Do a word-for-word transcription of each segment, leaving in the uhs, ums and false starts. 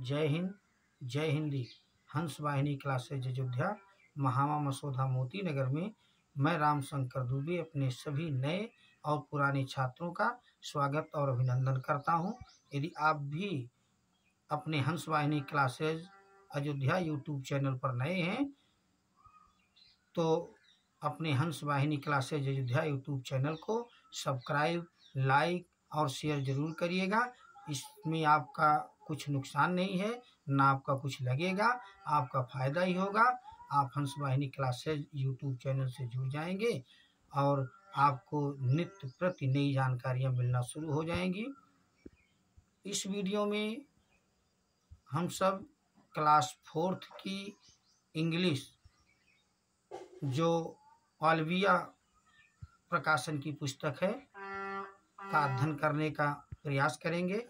जय हिंद, जय हिंदी। हंस वाहिनी क्लासेज अयोध्या महामा मसौदा मोती नगर में मैं रामशंकर दुबे अपने सभी नए और पुराने छात्रों का स्वागत और अभिनंदन करता हूं। यदि आप भी अपने Hans Vahini classes Ayodhya YouTube channel पर नए हैं तो अपने Hans Vahini classes Ayodhya YouTube channel को सब्सक्राइब, लाइक और शेयर जरूर करिएगा। इसमें आपका कुछ नुकसान नहीं है, ना आपका कुछ लगेगा, आपका फायदा ही होगा। आप हंस वाहिनी क्लासेज यूट्यूब चैनल से जुड़ जाएंगे और आपको नित्य प्रति नई जानकारियां मिलना शुरू हो जाएंगी। इस वीडियो में हम सब क्लास फोर्थ की इंग्लिश जो ऑलविया प्रकाशन की पुस्तक है का अध्ययन करने का प्रयास करेंगे।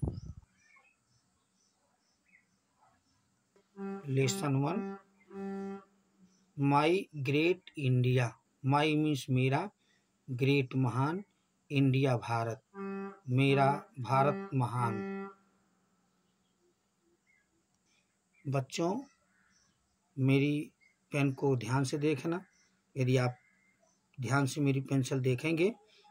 Lesson one, my great India. My means मेरा, ग्रेट महान, इंडिया भारत, मेरा भारत महान। बच्चों, मेरी पेन को ध्यान से देखना। यदि आप ध्यान से मेरी पेंसिल देखेंगे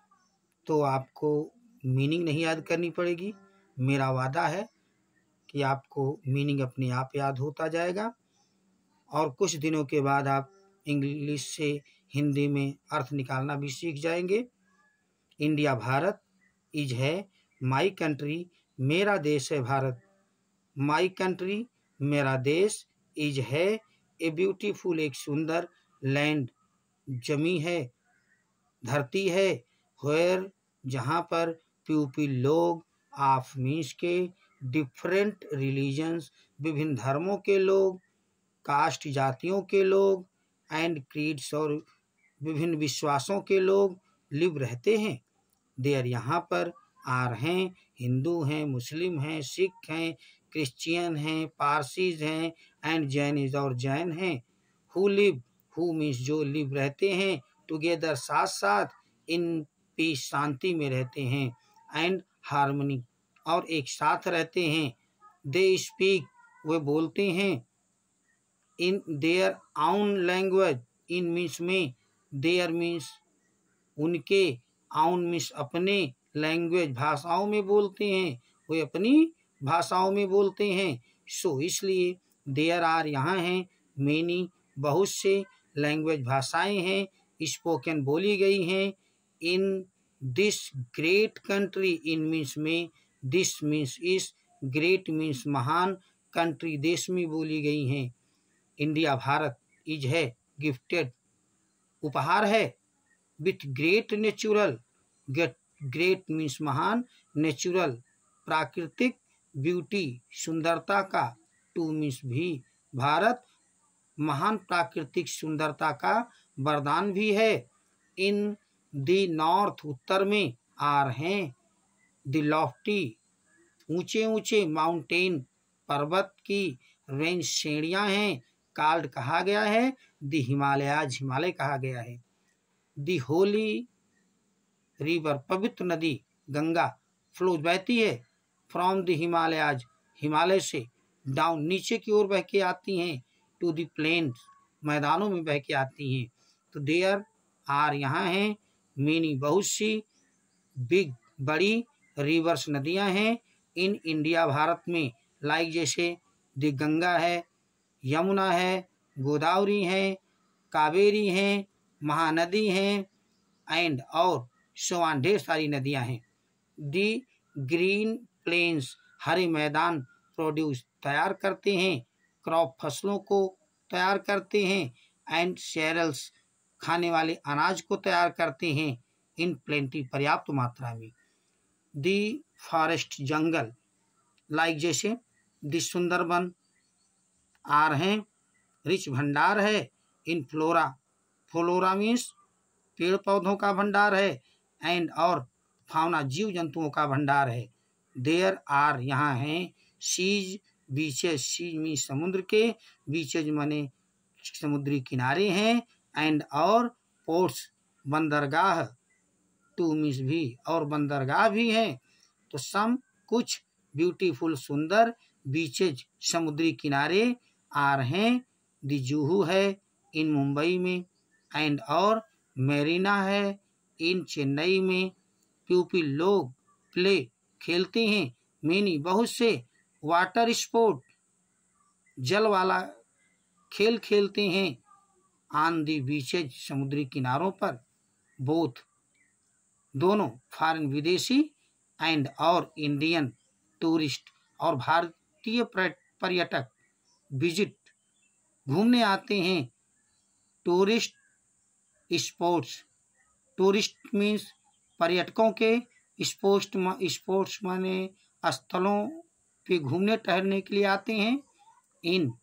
तो आपको मीनिंग नहीं याद करनी पड़ेगी। मेरा वादा है कि आपको मीनिंग अपने आप याद होता जाएगा और कुछ दिनों के बाद आप इंग्लिश से हिंदी में अर्थ निकालना भी सीख जाएंगे। इंडिया भारत इज है माई कंट्री, मेरा देश है भारत। माई कंट्री, मेरा देश, इज है ए ब्यूटीफुल, एक सुंदर, लैंड, जमी है, धरती है, वेयर, जहाँ पर पीपल, लोग, ऑफ मीन्स के, डिफरेंट रिलीजन्स, विभिन्न धर्मों के लोग, कास्ट, जातियों के लोग, एंड क्रीड्स, और विभिन्न विश्वासों के लोग लिव रहते हैं। देयर, यहाँ पर, आर हैं, हिंदू हैं, मुस्लिम हैं, सिख हैं, क्रिश्चियन हैं, पारसीज हैं, एंड जैनिज, और जैन हैं। हु लिव, हु मीन्स जो, लिव रहते हैं, टुगेदर, साथ साथ, इन पीस, शांति में रहते हैं, एंड हार्मनी, और एक साथ रहते हैं। दे स्पीक, वे बोलते हैं, in their own language, in means में, देयर मीन्स उनके, आउन मीन्स अपने, लैंग्वेज भाषाओं में बोलते हैं, वे अपनी भाषाओं में बोलते हैं। सो इसलिए, देयर आर, यहाँ हैं, मेनी, बहुत से, लैंग्वेज भाषाएं हैं, स्पोकन, बोली गई हैं, in this great country, in means में, दिस मीन्स इस, ग्रेट मीन्स महान, कंट्री देश में बोली गई हैं। इंडिया भारत इज है गिफ्टेड, उपहार है, with great natural, great, great means महान, नेचुरल प्राकृतिक, ब्यूटी सुंदरता का, टू मीन्स भी, भारत महान प्राकृतिक सुंदरता का वरदान भी है। इन दी नॉर्थ, उत्तर में, आर हैं, द लॉफ्टी, ऊंचे ऊंचे, माउंटेन, पर्वत की, रेंज, श्रेणियां हैं, काल्ड, कहा गया है, द हिमालयाज, हिमालय कहा गया है। द होली रिवर, पवित्र नदी गंगा, फ्लोज, बहती है, फ्रॉम द हिमालयाज, हिमालय से, डाउन, नीचे की ओर बह के आती हैं, टू द प्लेन्स, मैदानों में बह के आती हैं। तो देयर आर, यहाँ हैं, मेनी, बहुत सी, बिग, बड़ी, रिवर्स, नदियां हैं, इन इंडिया, भारत में, लाइक जैसे द गंगा है, यमुना है, गोदावरी है, कावेरी है, महानदी हैं, एंड, और सोआन, ढेर सारी नदियां हैं। दी ग्रीन प्लेन्स, हरे मैदान, प्रोड्यूस, तैयार करते हैं, क्रॉप, फसलों को तैयार करते हैं, एंड सेरल्स, खाने वाले अनाज को तैयार करते हैं, इन प्लेंटी, पर्याप्त मात्रा में। दी फॉरेस्ट, जंगल, लाइक जैसे दी सुंदरबन, आर हैं, रिच, भंडार है, इन फ्लोरा, फ्लोरा मीन्स पेड़ पौधों का भंडार है, एंड, और फाउना, जीव जंतुओं का भंडार है। देयर आर, यहाँ हैं, सीज, बीचेज, सीज में समुद्र के, बीचेज मने समुद्री किनारे हैं, एंड, और पोर्ट्स, बंदरगाह, टू मीन्स भी, और बंदरगाह भी हैं। तो सम, कुछ, ब्यूटीफुल, सुंदर, बीचेज समुद्री किनारे आर हैं। दी जुहू है इन मुंबई में, एंड और मेरीना है इन चेन्नई में। पीपल लोग प्ले खेलते हैं, मेनी बहुत से वाटर स्पोर्ट जल वाला खेल खेलते हैं। ऑन दी बीचेज समुद्री किनारों पर, बोथ दोनों फॉरेन विदेशी एंड और इंडियन टूरिस्ट और भारतीय पर्यटक विजिट घूमने आते हैं। टूरिस्ट स्पोर्ट्स, टूरिस्ट मीन्स पर्यटकों के, स्पोर्ट्स स्पोर्ट्स माने स्थलों पे घूमने टहलने के लिए आते हैं। इन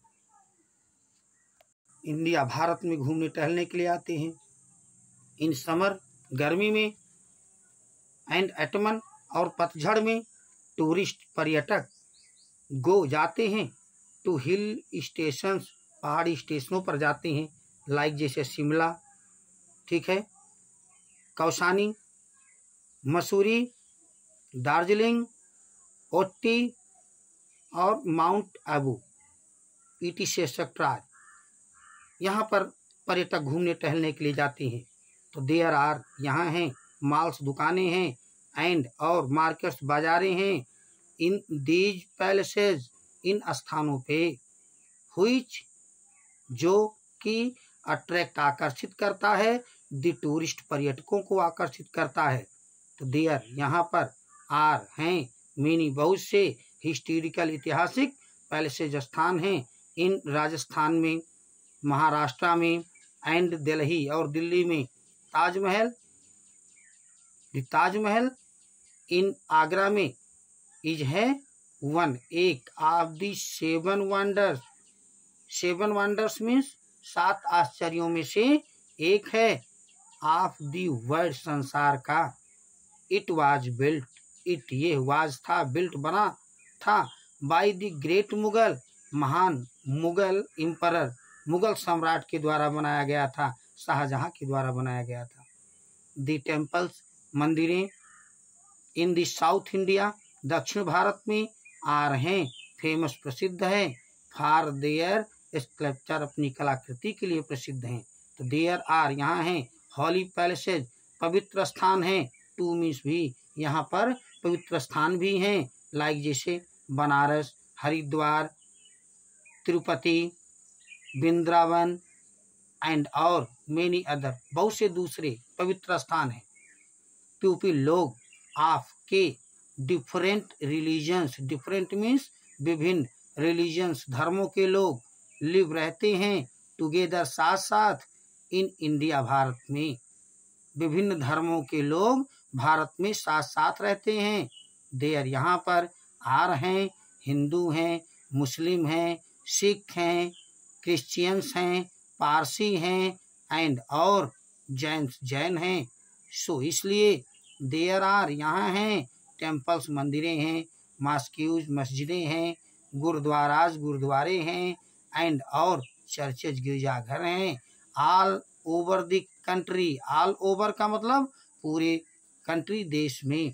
इंडिया, भारत में घूमने टहलने के लिए आते हैं। इन समर, गर्मी में, एंड ऑटमन और पतझड़ में टूरिस्ट पर्यटक गो जाते हैं टू हिल स्टेशंस, पहाड़ी स्टेशनों पर जाते हैं। लाइक जैसे शिमला, ठीक है, कौसानी, मसूरी, दार्जिलिंग, ओटी और mount Abu, et cetera, यहाँ पर पर्यटक घूमने टहलने के लिए जाते हैं। तो देयर आर, यहाँ हैं मॉल्स, दुकानें हैं, एंड और मार्केट्स, बाजारें हैं। इन दीज पैलेसेज, इन स्थानों पे, हुईच जो कि अट्रैक्ट, आकर्षित करता है, द टूरिस्ट, पर्यटकों को आकर्षित करता है। तो देयर, यहाँ पर, आर हैं, मेनी बहुत से, हिस्टोरिकल, ऐतिहासिक, पैलेसेज, स्थान हैं। इन राजस्थान में, महाराष्ट्र में, एंड दिल्ली और दिल्ली में ताजमहल, ताजमहल इन आगरा में इज है वन, एक of the seven wonders, seven wonders means सात आश्चर्यों में से एक है, ऑफ दी वर्ल्ड, संसार का। इट वाज बिल्ट, इट ये वाज था, बिल्ट बना था, बाय द ग्रेट मुगल, महान मुगल एम्परर, मुगल सम्राट के द्वारा बनाया गया था, शाहजहां के द्वारा बनाया गया था। द टेम्पल्स, मंदिरें, इन द साउथ इंडिया, दक्षिण भारत में, आर हैं, फेमस, प्रसिद्ध है, फॉर देयर स्कल्पचर, अपनी कलाकृति के लिए प्रसिद्ध हैं। तो देयर आर, यहाँ हैं, हॉली पैलेसेज, पवित्र स्थान हैं, टू मीन्स भी, यहाँ पर पवित्र स्थान भी हैं, लाइक जैसे बनारस, हरिद्वार, तिरुपति, वृंदावन, एंड और मेनी अदर, बहुत से दूसरे पवित्र स्थान हैं। पीपल लोग ऑफ के डिफरेंट रिलीजन्स, डिफरेंट मीन्स विभिन्न, रिलीजन्स धर्मों के लोग, लिव रहते हैं, टुगेदर साथ साथ, इन इंडिया, भारत में, विभिन्न धर्मों के लोग भारत में साथ साथ रहते हैं। देयर, यहाँ पर, आर हैं, हिंदू हैं, मुस्लिम हैं, सिख हैं, क्रिश्चियंस हैं, पारसी हैं, एंड और जैन, जैन हैं। सो इसलिए देयर आर, यहाँ हैं, टेम्पल्स, मंदिरें हैं, मॉस्क्यूज, मस्जिदें हैं, गुरुद्वाराज, गुरुद्वारे हैं, एंड और चर्चेज, गिरजाघर हैं, all over the country, all over का मतलब पूरे कंट्री, देश में।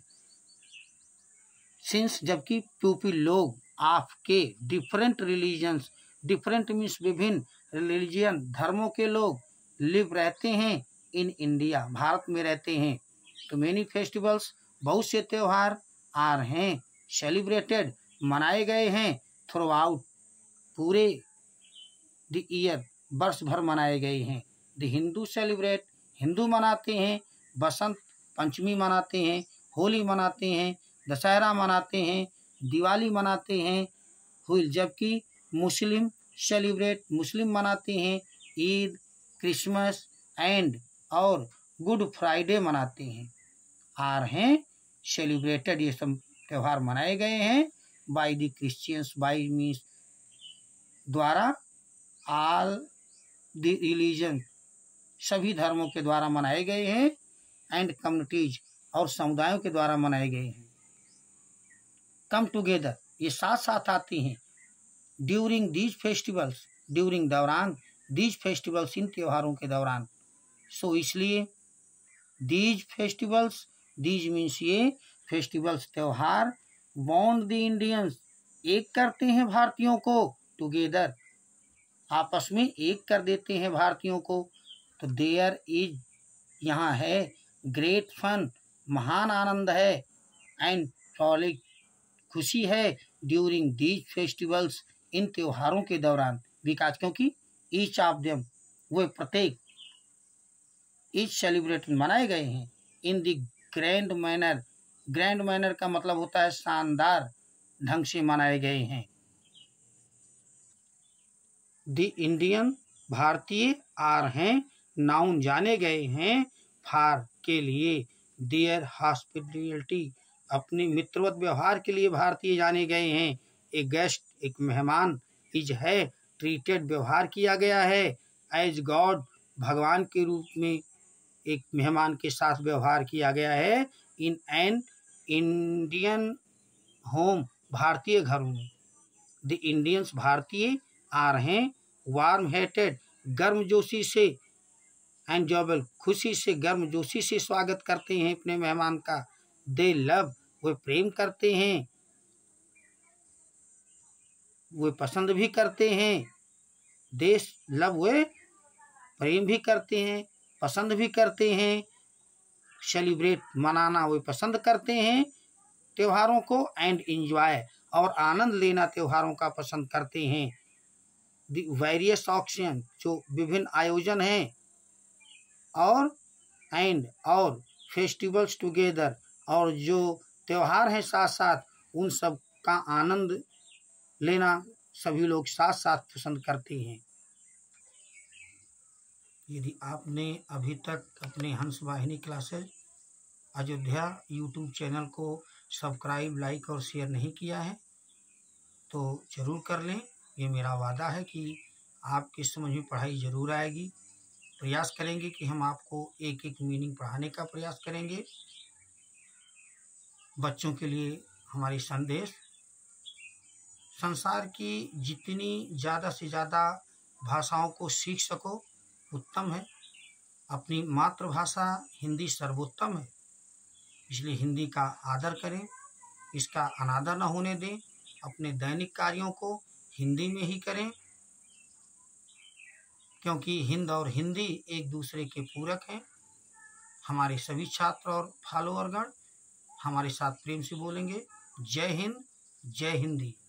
सिंस, जबकि, पीपल लोग ऑफ के डिफरेंट रिलीजन्स, डिफरेंट मीन्स विभिन्न, रिलीजियन धर्मों के लोग, लिव रहते हैं, इन इंडिया, भारत में रहते हैं। तो मेनी फेस्टिवल्स, बहुत से त्योहार, आर हैं, सेलिब्रेटेड, मनाए गए हैं, थ्रू आउट, पूरे द ईयर, वर्ष भर मनाए गए हैं। द हिंदू सेलिब्रेट, हिंदू मनाते हैं, बसंत पंचमी मनाते हैं, होली मनाते हैं, दशहरा मनाते हैं, दिवाली मनाते हैं, हुई, जबकि मुस्लिम सेलिब्रेट, मुस्लिम मनाते हैं, ईद, क्रिसमस, एंड और गुड फ्राइडे मनाते हैं, आर हैं, सेलिब्रेटेड, ये सब त्यौहार मनाए गए हैं, by the Christians, by means द्वारा, ऑल द रिलीजन, सभी धर्मों के द्वारा मनाए गए हैं, एंड कम्युनिटीज, और समुदायों के द्वारा मनाए गए हैं। कम टुगेदर, ये साथ साथ आते हैं, ड्यूरिंग दीज फेस्टिवल्स, ड्यूरिंग, दौरान, दीज फेस्टिवल्स, इन त्योहारों के दौरान। सो so, इसलिए दीज फेस्टिवल्स, दीज मीन्स ये फेस्टिवल्स, त्योहार, बॉन्ड द इंडियंस, एक करते हैं भारतीयों को टुगेदर, आपस में एक कर देते हैं भारतीयों को। तो देयर इज, यहाँ है, ग्रेट फन, महान आनंद है, एंड फ्रॉलिक, खुशी है, ड्यूरिंग दीज फेस्टिवल्स, इन त्योहारों के दौरान, बिकॉज क्योंकि ईच ऑफ देम, वे प्रत्येक, इज सेलिब्रेटेड, मनाए गए हैं, in the grand manner, grand manner का मतलब होता है शानदार ढंग से मनाए गए हैं। द इंडियन, भारतीय, आर हैं, नाउन जाने गए हैं, फार के लिए, देयर हॉस्पिटलिटी, अपने मित्रवत व्यवहार के लिए भारतीय जाने गए हैं। ए गेस्ट, एक मेहमान, इज है, ट्रीटेड, व्यवहार किया गया है, एज गॉड, भगवान के रूप में एक मेहमान के साथ व्यवहार किया गया है, इन एन इंडियन होम, भारतीय घरों में। द इंडियंस, भारतीय, आर हैं, वार्म हेटेड, गर्मजोशी से, एंजॉयबल, खुशी से, गर्मजोशी से स्वागत करते हैं अपने मेहमान का। दे लव, वे प्रेम करते हैं, वे पसंद भी करते हैं। देश लव, वे प्रेम भी करते हैं, पसंद भी करते हैं। सेलिब्रेट, मनाना, वे पसंद करते हैं त्योहारों को। एंड एंजॉय, और आनंद लेना त्योहारों का पसंद करते हैं। द वेरियस ऑक्शन, जो विभिन्न आयोजन हैं, और एंड, और फेस्टिवल्स टुगेदर, और जो त्योहार हैं साथ साथ, उन सब का आनंद लेना सभी लोग साथ साथ पसंद करते हैं। यदि आपने अभी तक अपने Hans Vahini classes Ayodhya YouTube channel को सब्सक्राइब, लाइक और शेयर नहीं किया है तो ज़रूर कर लें। ये मेरा वादा है कि आपकी समझ में पढ़ाई ज़रूर आएगी। प्रयास करेंगे कि हम आपको एक एक मीनिंग पढ़ाने का प्रयास करेंगे। बच्चों के लिए हमारी संदेश, संसार की जितनी ज़्यादा से ज़्यादा भाषाओं को सीख सको उत्तम है। अपनी मातृभाषा हिंदी सर्वोत्तम है, इसलिए हिंदी का आदर करें, इसका अनादर न होने दें। अपने दैनिक कार्यों को हिंदी में ही करें, क्योंकि हिंद और हिंदी एक दूसरे के पूरक हैं। हमारे सभी छात्र और फॉलोअरगण हमारे साथ प्रेम से बोलेंगे, जय हिंद, जय हिंदी।